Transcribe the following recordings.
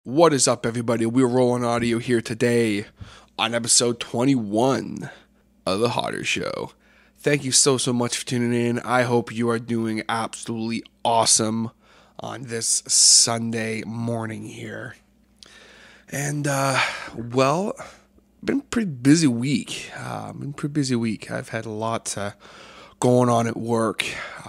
What is up, everybody? We're rolling audio here today on episode 21 of The Hotter Show. Thank you so much for tuning in. I hope you are doing absolutely awesome on this Sunday morning here. And, been a pretty busy week. I've had a lot going on at work.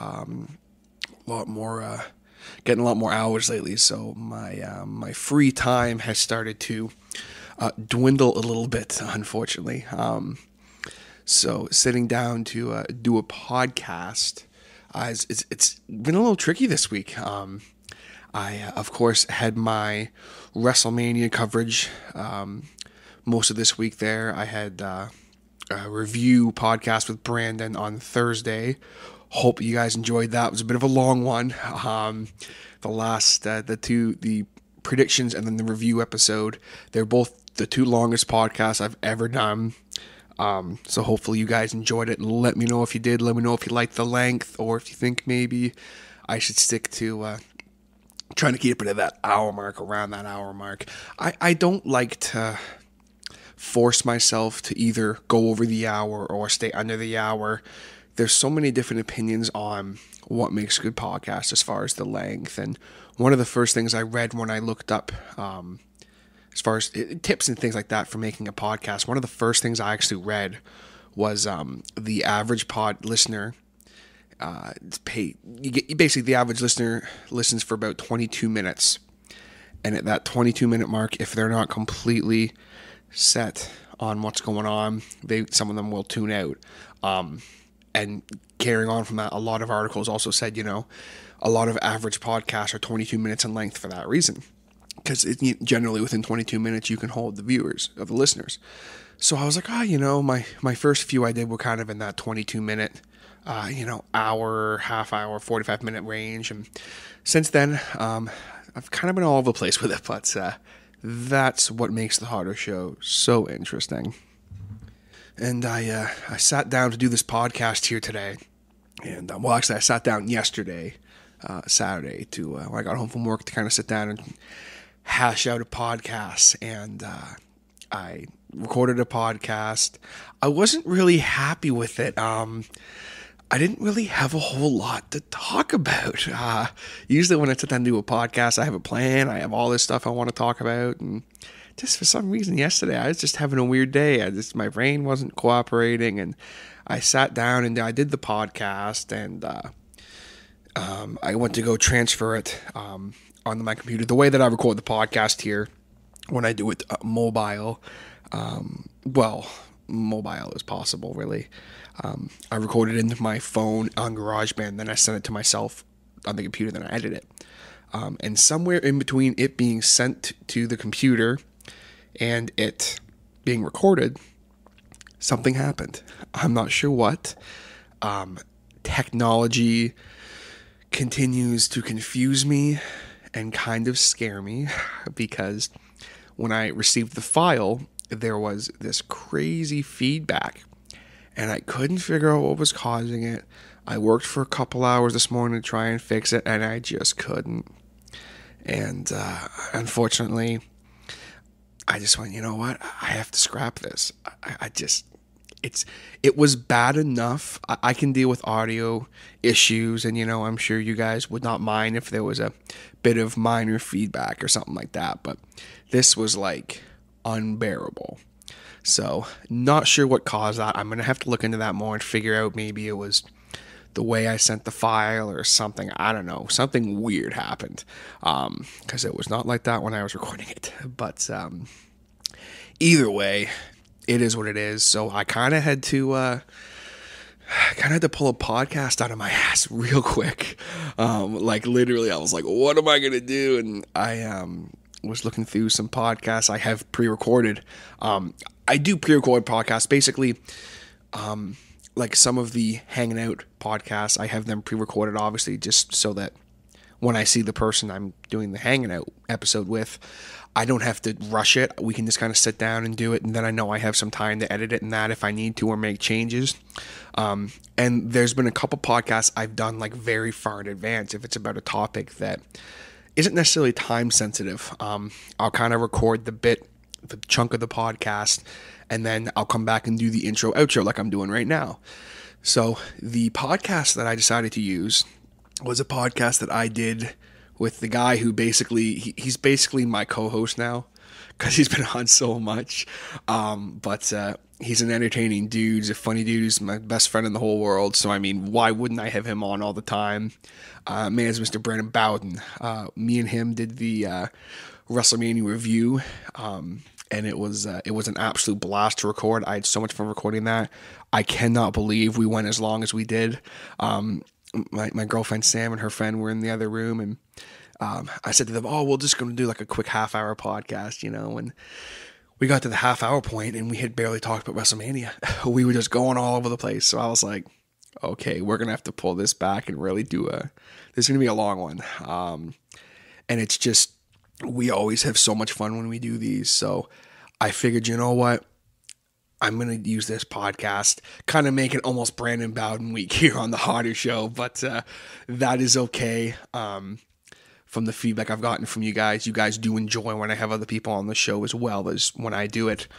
Getting a lot more hours lately, so my free time has started to dwindle a little bit, unfortunately. So sitting down to do a podcast, it's been a little tricky this week. I of course had my WrestleMania coverage most of this week there. I had a review podcast with Brandon on Thursday. Hope you guys enjoyed that. It was a bit of a long one. The predictions and then the review episode, they're both the two longest podcasts I've ever done. So hopefully you guys enjoyed it. Let me know if you did. Let me know if you liked the length or if you think maybe I should stick to trying to keep it at that hour mark, around that hour mark. I don't like to force myself to either go over the hour or stay under the hour. There's so many different opinions on what makes a good podcast as far as the length. And one of the first things I read when I looked up as far as tips and things like that for making a podcast, one of the first things I actually read was the average pod listener. Basically, the average listener listens for about 22 minutes. And at that 22-minute mark, if they're not completely set on what's going on, some of them will tune out. And carrying on from that, a lot of articles also said, a lot of average podcasts are 22 minutes in length for that reason. Because generally within 22 minutes, you can hold the viewers, or the listeners. So I was like, my first few I did were kind of in that 22-minute, hour, half hour, 45-minute range. And since then, I've kind of been all over the place with it. But that's what makes the Hotter Show so interesting. And I sat down to do this podcast here today. And, actually, I sat down yesterday, Saturday, when I got home from work to kind of sit down and hash out a podcast. And I recorded a podcast. I wasn't really happy with it. I didn't really have a whole lot to talk about. Usually when I sit down to do a podcast, I have a plan. I have all this stuff I want to talk about. And just for some reason yesterday, I was just having a weird day. My brain wasn't cooperating, and I sat down and I did the podcast, and I went to go transfer it onto my computer. The way that I record the podcast here, when I do it mobile, mobile is possible, really. I record it into my phone on GarageBand, then I send it to myself on the computer, then I edit it. And somewhere in between it being sent to the computer and it being recorded, something happened. I'm not sure what. Technology continues to confuse me and kind of scare me, because when I received the file, there was this crazy feedback and I couldn't figure out what was causing it. I worked for a couple hours this morning to try and fix it, and I just couldn't. And unfortunately, I just went, you know what? I have to scrap this. It was bad enough. I can deal with audio issues, and I'm sure you guys would not mind if there was a bit of minor feedback or something like that. But this was like unbearable. So not sure what caused that. I'm gonna have to look into that more and figure out, maybe it was the way I sent the file or something. I don't know. Something weird happened, because it was not like that when I was recording it. But either way, it is what it is. So I kind of had to pull a podcast out of my ass real quick. Like literally, I was like, what am I gonna do? And I was looking through some podcasts I have pre-recorded. I do pre-record podcasts, basically. Like some of the hanging out podcasts, I have them pre-recorded, obviously, just so that when I see the person I'm doing the hanging out episode with, I don't have to rush it. We can just kind of sit down and do it, and then I know I have some time to edit it and that if I need to, or make changes. And there's been a couple podcasts I've done like very far in advance if it's about a topic that isn't necessarily time sensitive. I'll kind of record the chunk of the podcast, and then I'll come back and do the intro outro like I'm doing right now. So the podcast that I decided to use was a podcast that I did with the guy who he's basically my co-host now, because he's been on so much. But he's an entertaining dude. He's a funny dude. He's my best friend in the whole world. So, I mean, why wouldn't I have him on all the time? Man's Mr. Bowden. Me and him did the WrestleMania review. And it was an absolute blast to record. I had so much fun recording that. I cannot believe we went as long as we did. My girlfriend Sam and her friend were in the other room, and I said to them, "Oh, we're just going to do like a quick half-hour podcast," And we got to the half-hour point, and we had barely talked about WrestleMania. We were just going all over the place. So I was like, "Okay, we're gonna have to pull this back and really do this is gonna be a long one." And it's just, we always have so much fun when we do these. So I figured, you know what? I'm going to use this podcast, kind of make it almost Brandon Bowden week here on the Harder Show, but that is okay. From the feedback I've gotten from you guys do enjoy when I have other people on the show as well as when I do it.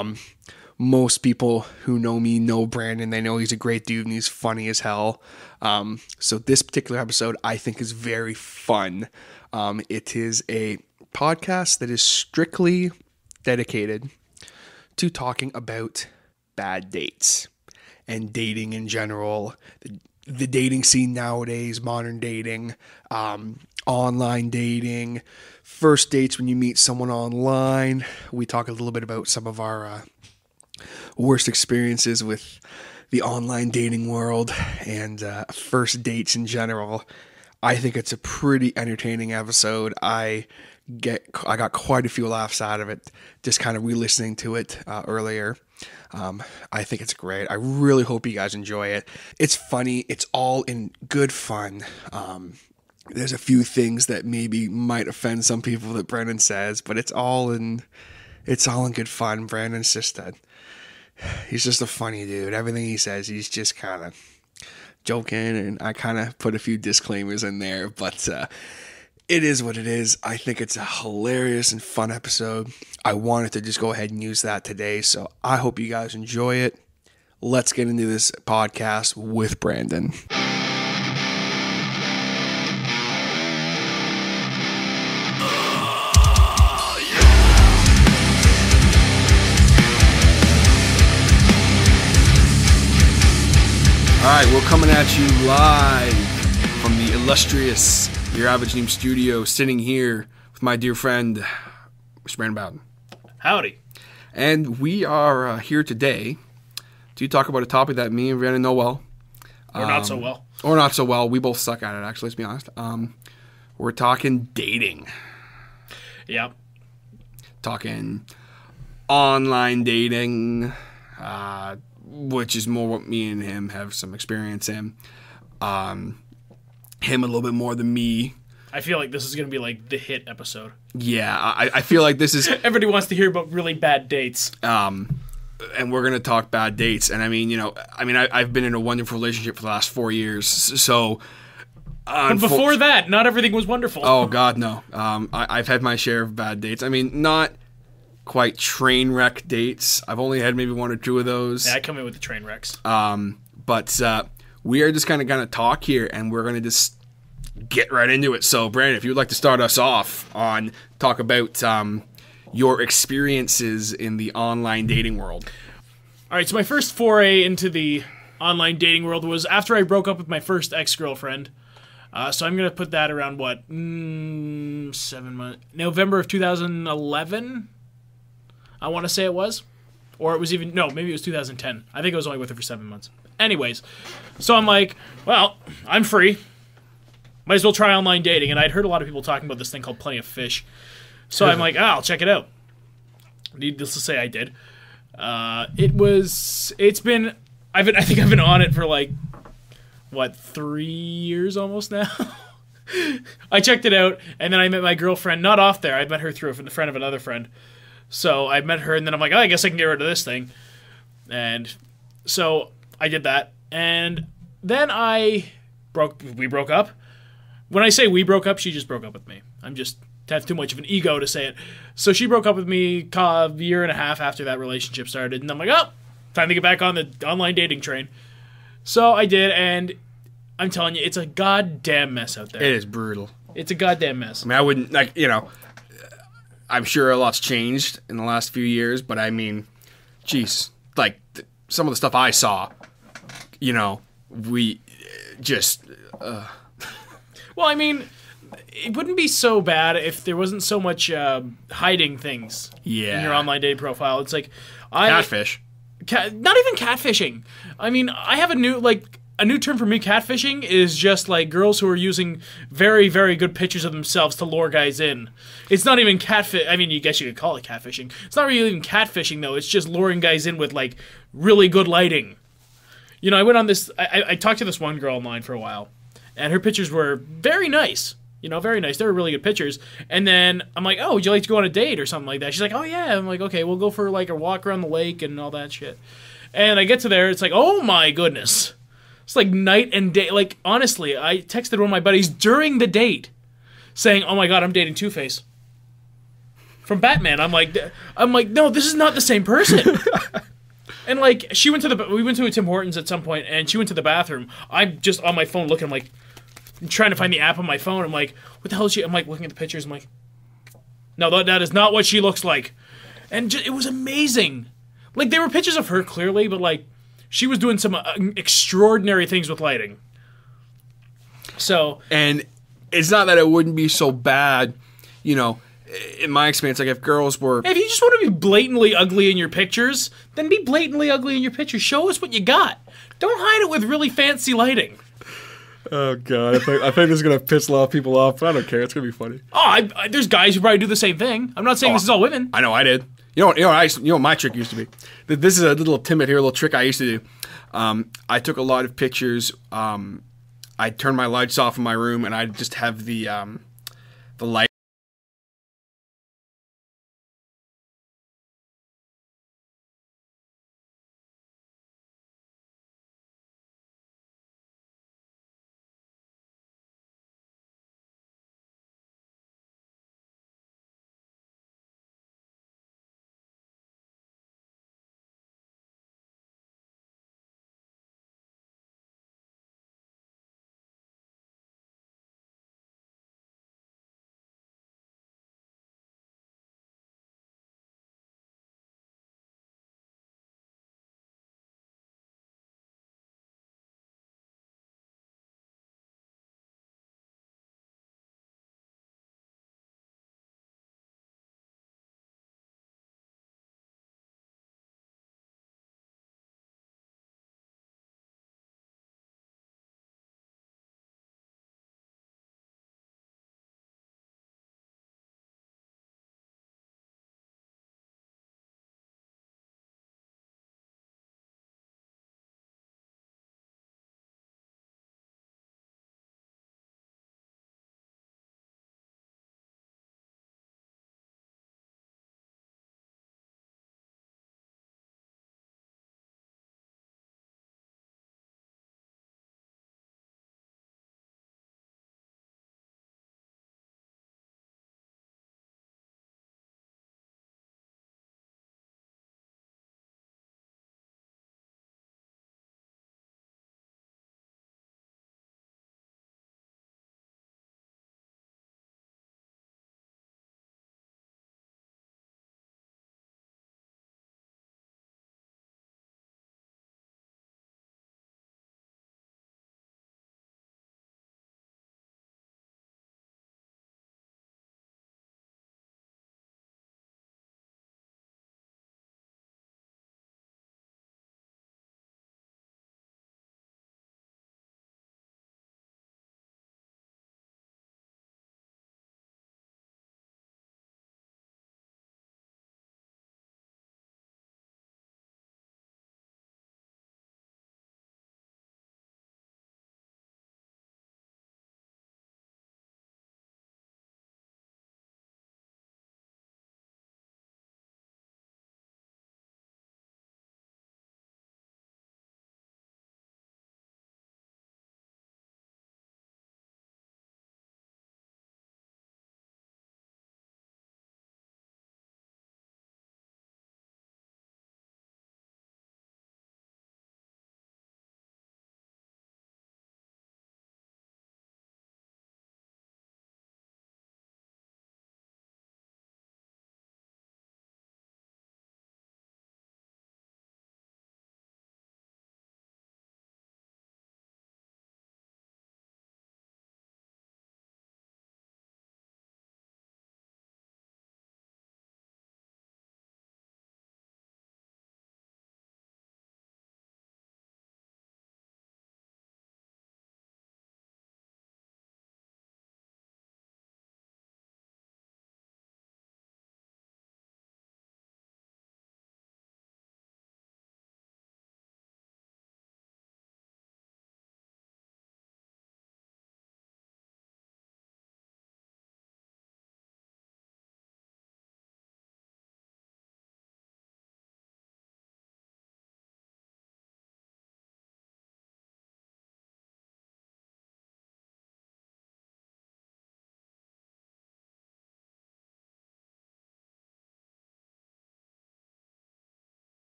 Most people who know me know Brandon. They know he's a great dude and he's funny as hell. So this particular episode I think is very fun. It is a podcast that is strictly dedicated to talking about bad dates and dating in general, the dating scene nowadays, modern dating, online dating, first dates when you meet someone online. We talk a little bit about some of our worst experiences with the online dating world and first dates in general. I think it's a pretty entertaining episode. I got quite a few laughs out of it, just kind of re-listening to it earlier. I think it's great. I really hope you guys enjoy it. It's funny. It's all in good fun. There's a few things that maybe might offend some people that Brandon says, but it's all in good fun. Brandon's he's just a funny dude. Everything he says, he's just kind of joking, and I kind of put a few disclaimers in there, but it is what it is. I think it's a hilarious and fun episode. I wanted to just go ahead and use that today, so I hope you guys enjoy it. Let's get into this podcast with Brandon. All right, we're coming at you live from the illustrious Your Average Name Studio, sitting here with my dear friend, Mr. Brandon Bowden. Howdy. And we are here today to talk about a topic that me and Brandon know well. Or not so well. Or not so well. We both suck at it, actually, let's be honest. We're talking dating. Yep. Talking online dating, which is more what me and him have some experience in. Him a little bit more than me. I feel like this is going to be like the hit episode. Yeah, I feel like this is... Everybody wants to hear about really bad dates. And we're going to talk bad dates. And I mean, I've been in a wonderful relationship for the last 4 years. So... But before that, not everything was wonderful. Oh, God, no. I've had my share of bad dates. I mean, not quite train wreck dates. I've only had maybe one or two of those. Yeah, I come in with the train wrecks. But we are just kind of talk here, and we're going to just get right into it. So, Brandon, if you would like to start us off on talk about your experiences in the online dating world. All right, so my first foray into the online dating world was after I broke up with my first ex-girlfriend. So I'm going to put that around, 7 months? November of 2011, I want to say it was. Or it was even, no, maybe it was 2010. I think I was only with her for 7 months. Anyways, so I'm like, well, I'm free. Might as well try online dating. And I'd heard a lot of people talking about this thing called Plenty of Fish. So I'm like, I'll check it out. Needless to say, I did. I think I've been on it for 3 years almost now? I checked it out, and then I met my girlfriend, not off there. I met her through a friend of another friend. So I met her, and then I'm like, I guess I can get rid of this thing. And so I did that. And then we broke up. When I say we broke up, she just broke up with me. I'm just have too much of an ego to say it. So she broke up with me a year and a half after that relationship started, and I'm like, oh, time to get back on the online dating train. So I did, and I'm telling you, it's a goddamn mess out there. It is brutal. It's a goddamn mess. I mean, I wouldn't, like, I'm sure a lot's changed in the last few years, but I mean, geez, like, some of the stuff I saw, we just... Well, I mean, it wouldn't be so bad if there wasn't so much hiding things in your online dating profile. It's like... Catfish. Not even catfishing. I mean, I have a new term for me. Catfishing is just like girls who are using very, very good pictures of themselves to lure guys in. It's not even catfish. I mean, you guess you could call it catfishing. It's not really even catfishing, though. It's just luring guys in with, like, really good lighting. I went on this... I talked to this one girl online for a while, and her pictures were very nice. Very nice. They were really good pictures. And then I'm like, oh, would you like to go on a date or something like that? She's like, oh, yeah. I'm like, okay, we'll go for, like, a walk around the lake and all that shit. And I get to there, it's like, oh, my goodness. It's like night and day. Like, honestly, I texted one of my buddies during the date saying, oh, my God, I'm dating Two-Face. From Batman. I'm like, no, this is not the same person. And, like, we went to a Tim Hortons at some point, and she went to the bathroom. I'm just on my phone looking, like, trying to find the app on my phone. I'm like, what the hell is she? I'm like looking at the pictures. I'm like, no, that is not what she looks like. And it was amazing. Like, there were pictures of her clearly, but like she was doing some extraordinary things with lighting. So, and it's not that it wouldn't be so bad, in my experience, like if girls were... If you just want to be blatantly ugly in your pictures, then be blatantly ugly in your pictures. Show us what you got. Don't hide it with really fancy lighting. Oh, God. I think this is going to piss a lot of people off, but I don't care. It's going to be funny. Oh, there's guys who probably do the same thing. I'm not saying this is all women. I know, I did. You know what my trick used to be? This is a little timid here, a little trick I used to do. I took a lot of pictures. I'd turn my lights off in my room, and I'd just have the light